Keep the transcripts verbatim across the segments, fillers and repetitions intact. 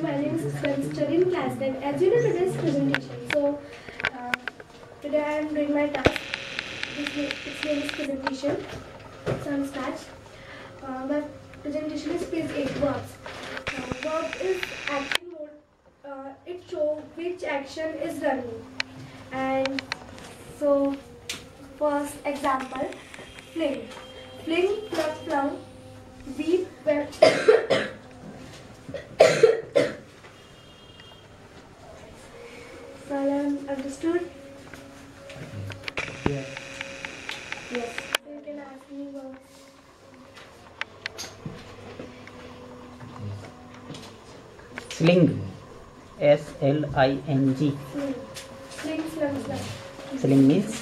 my name is Khushboo. I'm studying in class ten. As you know, today's presentation. So, uh, today I am doing my task. This its name is presentation. So, I'm start. Uh, my presentation is page eight. Verbs. Uh, verb is action mode. Uh, it shows which action is running. And so, first example, fling. Fling plus flung. Weep, wept. Salam, understood? Yes. Yes. You can ask me what. Sling. S L I N G. Sling. Sling, slung, slung. Sling means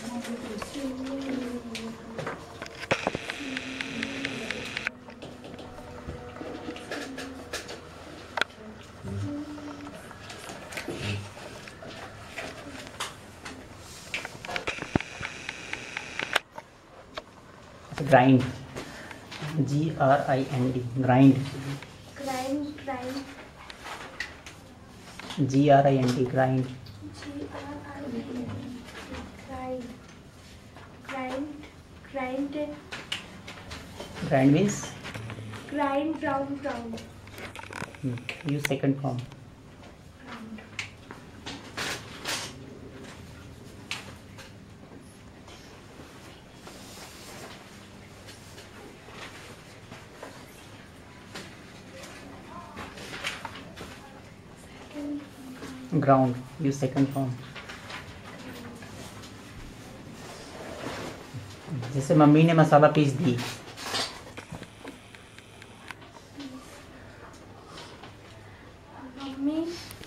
grind. G R I N D. Grind. Grind, grind. G R I N D. Grind. G R I N D. Grind. Grind. Grind it. Grind means Grind, round, round. hmm, use second form. Round. Ground. Use second form. जैसे mummy ने मसाला पीस दी. Mummy.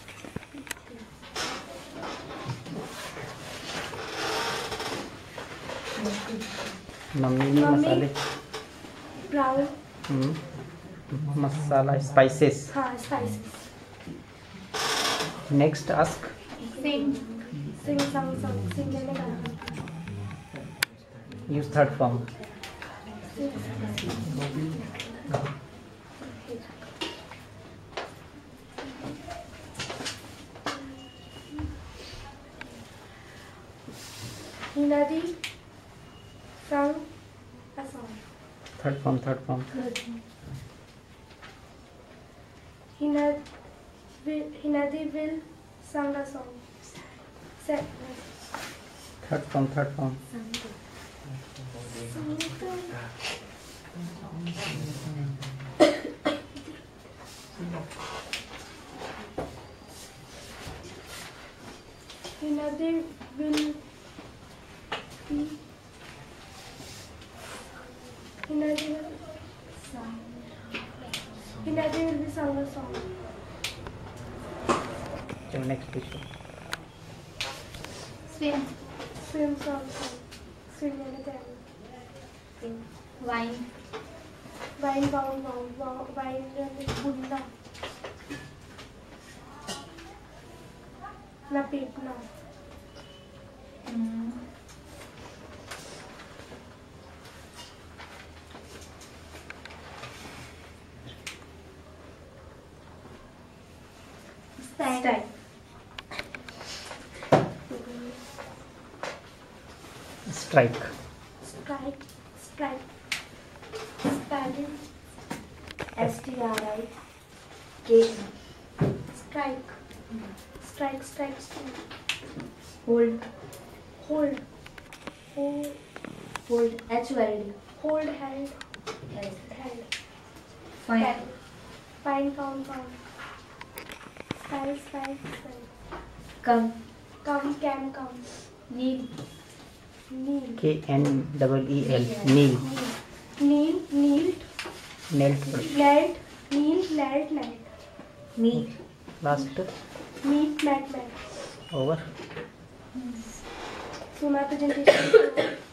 Mummy ने mummy. मसाले Brown. हम्म, masala spices. हाँ, spices. Next ask. Sing. Sing, song, song. Sing मैंने कहा. Use third form. Hinadi sung a song. Third form. Third form. Hinad will, Hinadi will sung a song. Se- third form. Third form. Hinadi will be Hinadi will sung. Hinadi will be sung a song. चलो next पूछो. Swim. Swim song song. Swim मैंने कहा. Wine. Wine bound bound bound wine बुंदा. ना पेटना. Mm. Stand. Stand. Strike. Strike. Strike. Spelling. S T R I K. Strike. Strike. Strike. Strike. Hold. Hold. Hold. Hold. H O L D. Hold. Held. Yes. Held. Fine. Pen. Fine. Count. Count. Spell. Spell. Spell. Come. Come. Can. Come. Kneel. Kneel. K N double E L. Kneel. Kneel. Kneeled. Knelt. Led. Kneel. Led. Led. Meet. Last. Meet. Met. Met. Over. So my presentation.